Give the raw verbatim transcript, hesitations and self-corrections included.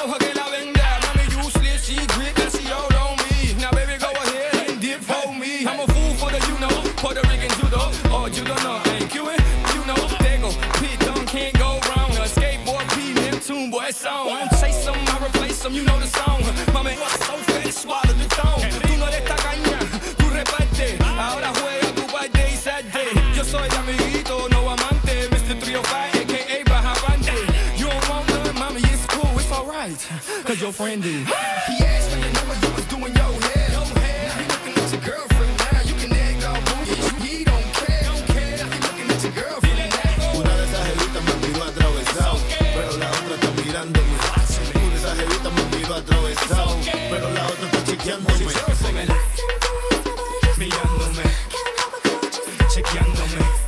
a que la venda. Mami useless, she grip and she all on me. Now baby go ahead and dip for me. I'm a fool for the you know, Puerto Rican judo. Oh, you don't know, ain't Cuban, you know. They go, Pete Dunn can't go wrong. A skateboard P, Neptune, boy, song. I don't chase them, I replace them, you know the song. Mami, so fat, swallow the thong. Tú no eres tacaña, tú reparte. Ahora juega tu parte y salte. Yo soy amiguito, no amante. Mister three oh five, A K A Bajavante. You don't want none, mommy, it's cool, it's alright. Cause your friend did. He asked for your number, you was doing your hair. Now you looking at your girlfriend now. You can egg all booty. He don't care, don't care. Now you looking at your girlfriend now. Una de esas jevitas me miró atravesado, pero la otra está mirándome. Una de esas jevitas me miró atravesado, pero la otra está chequeándome. Mirándome, chequeándome.